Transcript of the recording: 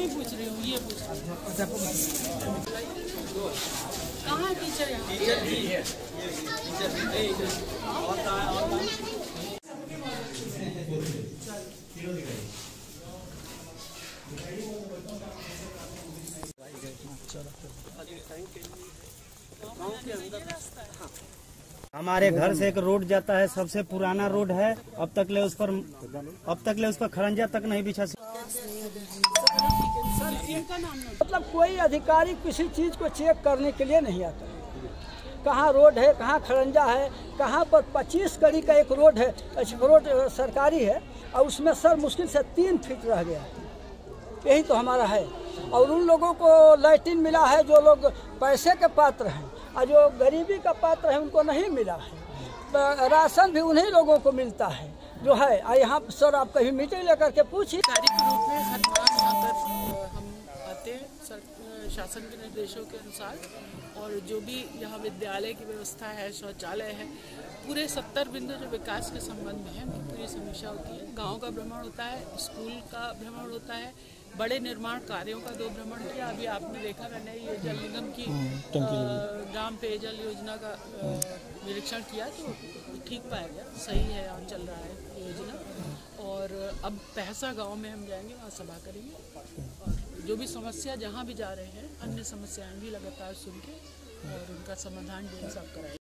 नहीं पूछ रही हूँ, ये पूछ रही हूँ। कहाँ है टीचर? यहाँ हमारे घर से एक रोड जाता है, सबसे पुराना रोड है। अब तक ले उस पर खरंजा तक नहीं बिछा। मतलब कोई अधिकारी किसी चीज को चेक करने के लिए नहीं आता। कहाँ रोड है, कहाँ खरंजा है, कहाँ पर 25 कड़ी का एक रोड है, रोड सरकारी है और उसमें सर मुश्किल से 3 फीट रह गया। यही तो हमारा है। और उन लोगों को लैट्रिन मिला है जो लोग पैसे के पात्र हैं, और जो गरीबी का पात्र है उनको नहीं मिला है। राशन भी उन्हीं लोगों को मिलता है जो है। यहाँ सर आप कहीं मीटिंग लेकर के पूछिए। कार्य के रूप में हर बार यहाँ पर हम आते हैं शासन के निर्देशों के अनुसार, और जो भी यहाँ विद्यालय की व्यवस्था है, शौचालय है, पूरे 70 बिंदु जो विकास के संबंध में है उनकी पूरी समीक्षा होती है। गांव का भ्रमण होता है, स्कूल का भ्रमण होता है, बड़े निर्माण कार्यों का 2 भ्रमण किया। अभी आपने देखा मैंने ये जल निगम की ग्राम पेयजल योजना का निरीक्षण किया, तो ठीक पाया गया, सही है और चल रहा है योजना। और अब पैसा गांव में हम जाएंगे, वहाँ सभा करेंगे और जो भी समस्या जहाँ भी जा रहे हैं, अन्य समस्याएं भी लगातार सुन के और उनका समाधान जो है सब कराएंगे।